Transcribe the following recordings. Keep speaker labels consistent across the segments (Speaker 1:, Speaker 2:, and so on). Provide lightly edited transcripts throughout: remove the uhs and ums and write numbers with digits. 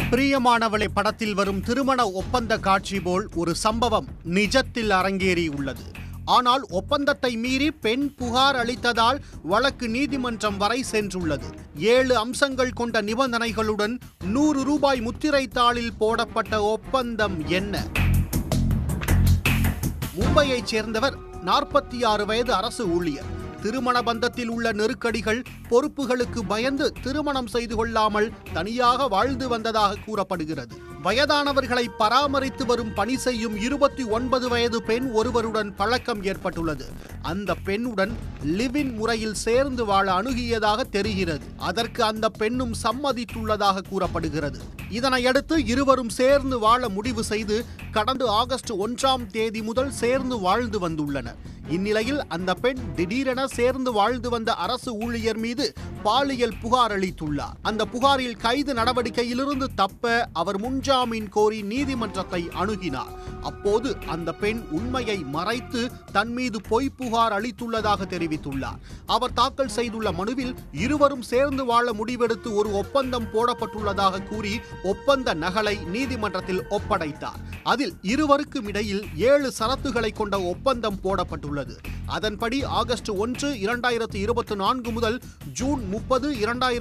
Speaker 1: பிரியமானவளே படத்தில் வரும் திருமண ஒப்பந்த காட்சி போல் ஒரு சம்பவம் நிஜத்தில் அரங்கேறி உள்ளது. ஆனால் ஒப்பந்தத்தை மீறி பெண் புகார் அளித்ததால் வழக்கு நீதிமன்றம் வரை சென்றுள்ளது. 7 அம்சங்கள் கொண்ட நிபந்தனைகளுடன் 100 ரூபாய் முத்திரை தாளில் போடப்பட்ட ஒப்பந்தம் என்ன? மும்பையைச் சேர்ந்தவர் 46 வயது அரசு ஊழியர். திருமண பந்தத்தில் உள்ள நெருக்கடிகள், பொறுப்புகளுக்கு பயந்து திருமணம் செய்து கொள்ளாமல் தனியாக வாழ்ந்து வந்ததாக கூறப்படுகிறது. வயதானவர்களை பராமரித்து வரும் பணி செய்யும் 29 வயது பெண் ஒருவருடன் பழக்கம் ஏற்பட்டுள்ளது. அந்த பெண்ணுடன் லிவ்-இன் முறையில் சேர்ந்து வாழ அணுகியதாக தெரிகிறது. அதற்கு அந்த பெண்ணும் சம்மதித்துள்ளதாக கூறப்படுகிறது. இதனையடுத்து இருவரும் சேர்ந்து வாழ முடிவு செய்து கடந்த ஆகஸ்ட் 1ஆம் தேதி முதல் சேர்ந்து வாழ்ந்து வந்துள்ளனர். இந்நிலையில் அந்த பெண் திடீரென சேர்ந்து வாழ்ந்து வந்த அரசு ஊழியர் மீது பாலியல் புகார் அளித்துள்ளார். அந்த புகாரில் கைது நடவடிக்கையிலிருந்து தப்ப அவர் முன்ஜாமீன் கோரி நீதிமன்றத்தை அணுகினார். அப்போது அந்த பெண் உண்மையை மறைத்து தன் மீது பொய் புகார் அளித்துள்ளதாக தெரிவித்துள்ளார். அவர் தாக்கல் செய்துள்ள மனுவில் இருவரும் சேர்ந்து வாழ முடிவெடுத்து ஒரு ஒப்பந்தம் போடப்பட்டுள்ளதாக கூறி ஒப்பந்த நகலை நீதிமன்றத்தில் ஒப்படைத்தார். அதில் இருவருக்கும் இடையில் 7 சரத்துக்களை கொண்ட ஒப்பந்தம் போடப்பட்டுள்ளது. அதன்படி ஆகஸ்ட் 1, 2024 முதல் ஜூன் 30,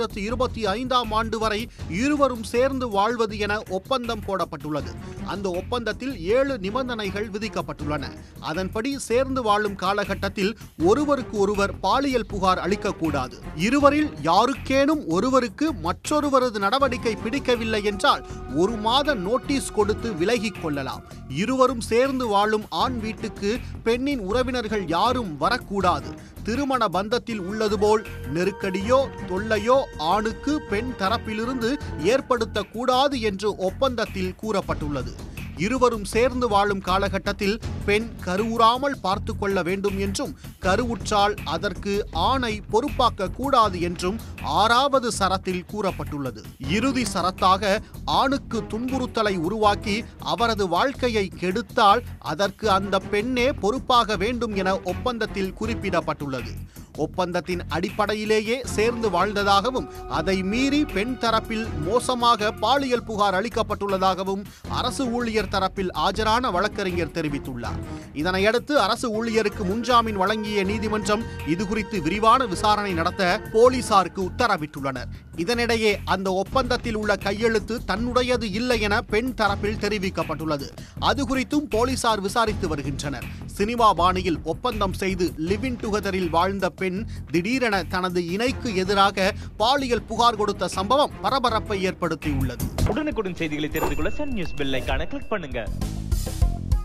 Speaker 1: 2025ஆம் ஆண்டு வரை இருவரும் சேர்ந்து வாழ்வது என ஒப்பந்தம் போடப்பட்டுள்ளது. அந்த ஒப்பந்தத்தில் 7 நிபந்தனைகள் விதிக்கப்பட்டுள்ளன. அதன்படி சேர்ந்து வாழும் காலகட்டத்தில் ஒருவருக்கு ஒருவர் பாலியல் புகார் அளிக்கக்கூடாது. இருவரில் யாருக்கேனும் ஒருவருக்கு மற்றொருவரது நடவடிக்கை பிடிக்கவில்லை என்றால் 1 மாத நோட்டீஸ் கொடுத்து விலகிக் கொள்ளலாம். இருவரும் சேர்ந்து வாழும் ஆண் வீட்டுக்கு பெண்ணின் உறவினர்கள் யாரும் வரக்கூடாது. திருமண பந்தத்தில் உள்ளது போல் நெருக்கடியோ தொல்லையோ ஆணுக்கு பெண் தரப்பிலிருந்து ஏற்படுத்தக்கூடாது என்று ஒப்பந்தத்தில் கூறப்பட்டுள்ளது. இருவரும் சேர்ந்து வாழும் காலகட்டத்தில் பெண் கருவுறாமல் பார்த்து கொள்ள வேண்டும் என்றும், கருவுற்றால் அதற்கு ஆணை பொறுப்பாக்க கூடாது என்றும் 6வது சரத்தில் கூறப்பட்டுள்ளது. இறுதி சரத்தாக ஆணுக்கு துன்புறுத்தலை உருவாக்கி அவரது வாழ்க்கையை கெடுத்தால் அதற்கு அந்த பெண்ணே பொறுப்பாக வேண்டும் என ஒப்பந்தத்தில் குறிப்பிடப்பட்டுள்ளது. ஒப்பந்தத்தின் அடிப்படையிலேயே சேர்ந்து வாழ்ந்ததாகவும் அதை மீறி பெண் தரப்பில் மோசமாக பாலியல் புகார் அளிக்கப்பட்டுள்ளதாகவும் அரசு ஊழியர் தரப்பில் ஆஜரான வழக்கறிஞர் தெரிவித்துள்ளார். இதனையடுத்து அரசு ஊழியருக்கு முன்ஜாமீன் வழங்கிய நீதிமன்றம் இதுகுறித்து விரிவான விசாரணை நடத்த போலீசாருக்கு உத்தரவிட்டுள்ளனர். இதனிடையே அந்த ஒப்பந்தத்தில் உள்ள கையெழுத்து தன்னுடையது இல்லை என பெண் தரப்பில் தெரிவிக்கப்பட்டுள்ளது. அது குறித்தும் போலீசார் விசாரித்து வருகின்றனர். சினிமா பாணியில் ஒப்பந்தம் செய்து லிவ்-இன் டுகெதரில் வாழ்ந்த பெண் திடீரென தனது இணைக்கு எதிராக பாலியல் புகார் கொடுத்த சம்பவம் பரபரப்பை ஏற்படுத்தியுள்ளது.
Speaker 2: உடனுக்குடன் செய்திகளை தெரிந்து கொள்ள சன் நியூஸ் பெல் ஐகானை கிளிக் பண்ணுங்க.